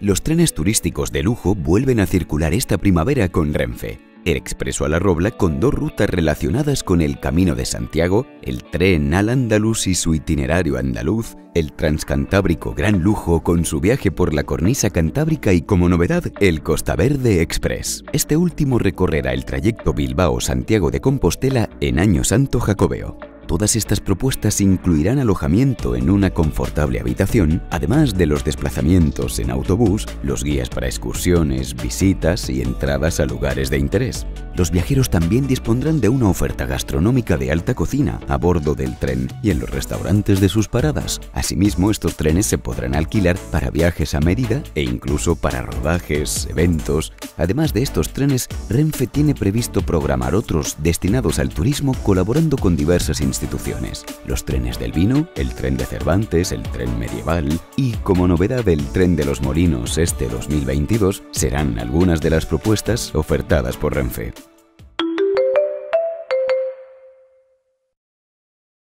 Los trenes turísticos de lujo vuelven a circular esta primavera con Renfe. El Expreso a la Robla, con 2 rutas relacionadas con el Camino de Santiago, el Tren Al-Ándalus y su itinerario andaluz, el Transcantábrico Gran Lujo con su viaje por la cornisa cantábrica y, como novedad, el Costa Verde Express. Este último recorrerá el trayecto Bilbao-Santiago de Compostela en Año Santo Jacobeo. Todas estas propuestas incluirán alojamiento en una confortable habitación, además de los desplazamientos en autobús, los guías para excursiones, visitas y entradas a lugares de interés. Los viajeros también dispondrán de una oferta gastronómica de alta cocina a bordo del tren y en los restaurantes de sus paradas. Asimismo, estos trenes se podrán alquilar para viajes a Mérida e incluso para rodajes, eventos. Además de estos trenes, Renfe tiene previsto programar otros destinados al turismo colaborando con diversas instituciones. Los trenes del vino, el tren de Cervantes, el tren medieval y, como novedad, el tren de los Molinos este 2022 serán algunas de las propuestas ofertadas por Renfe.